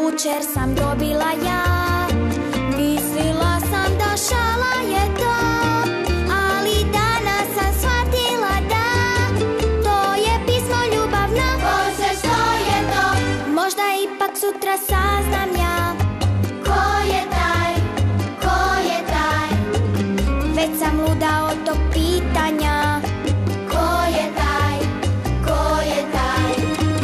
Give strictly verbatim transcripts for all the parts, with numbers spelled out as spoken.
jučer sam dobila ja. Mislila sam da šala je to, ali danas sam shvatila da to je pismo ljubavno. Ko se što je to? Možda ipak sutra saznam ja. Ko je taj? Ko je taj? Već sam luda od tog pitanja. Ko je taj? Ko je taj?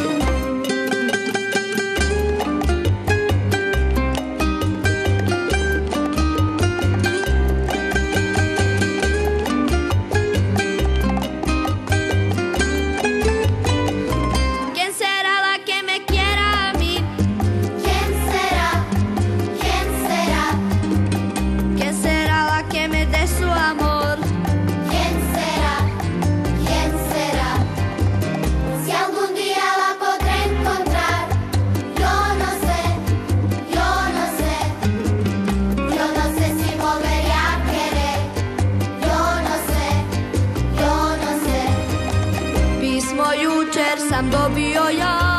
¿Quién será la que me quiera a mí? ¿Quién será? ¿Quién será? ¿Quién será la que me dé su amor? ¿Quién será? ¿Quién será? Si algún día la podré encontrar, yo no sé, yo no sé, yo no sé si volveré a querer, yo no sé, yo no sé. Pismo jučer sam dobio ja.